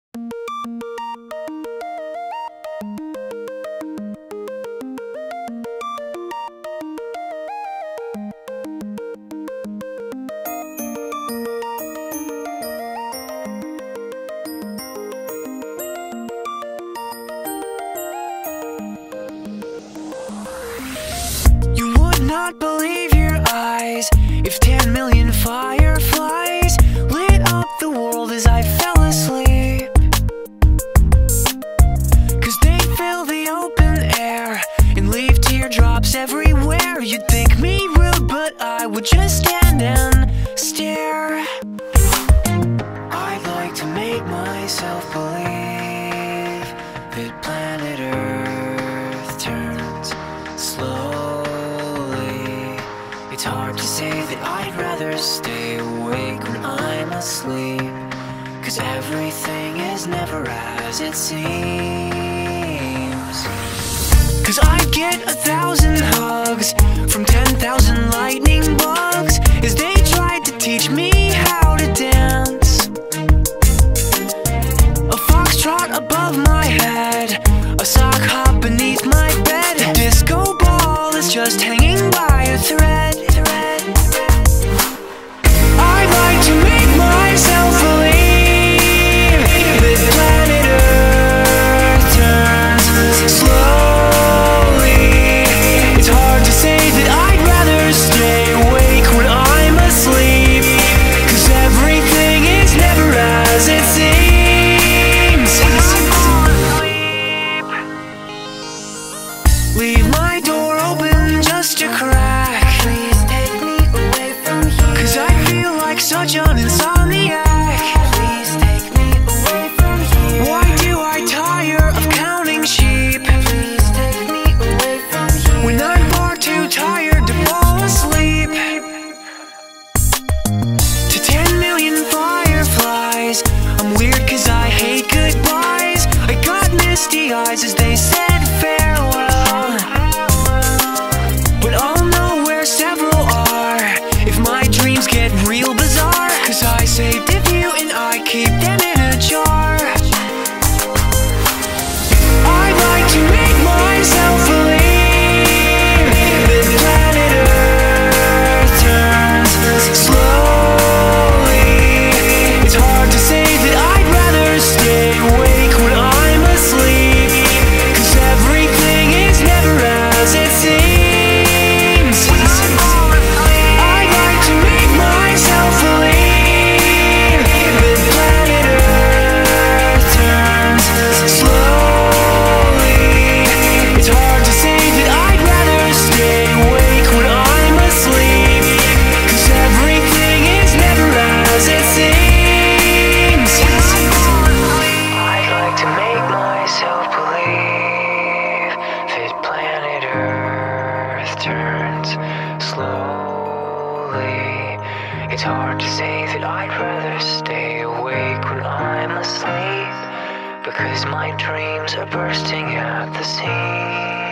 You would not believe your eyes if 10 million fireflies lit up the world as I fell asleep. 'Cause they fill the open air and leave teardrops everywhere. You'd think me rude, but I would just stand and stare. I'd like to make myself believe that planet Earth turns slowly. It's hard to say that I'd rather stay awake when I'm asleep, 'cause everything is never as it seems. 'Cause I get 1,000 hugs from 10,000 lightning bugs as they tried to teach me how to dance. A foxtrot above my head, a sock hop beneath my bed, a disco ball is just hanging by a thread. I'd like to make myself believe that planet Earth turns slowly. It's hard to say that I'd rather stay awake when I'm asleep, 'cause everything is never as it seems. Leave my door open just a crack. Please take me away from here, 'cause I feel like such an insomniac. Please take me away from here. Why do I tire of counting sheep? Please take me away from here, when I'm far too tired to fall asleep. To 10 million fireflies, I'm weird 'cause I hate goodbyes. I got misty eyes as they said farewell, but I'll know where several are if my dreams get real bizarre, 'cause I saved a few and I keep them in a jar. I'd like to make myself believe that planet Earth turns slowly. It's hard to say that I'd rather stay awake when I'm asleep, 'cause everything is never as it seems. I'd like to make myself believe that planet Earth turns slowly. It's hard to say that I'd rather stay awake when I'm asleep, 'cause everything is never as it seems. I'd like to make myself believe that planet Earth turns slowly. It's hard to say that I'd rather stay awake when I'm asleep, because my dreams are bursting at the seams.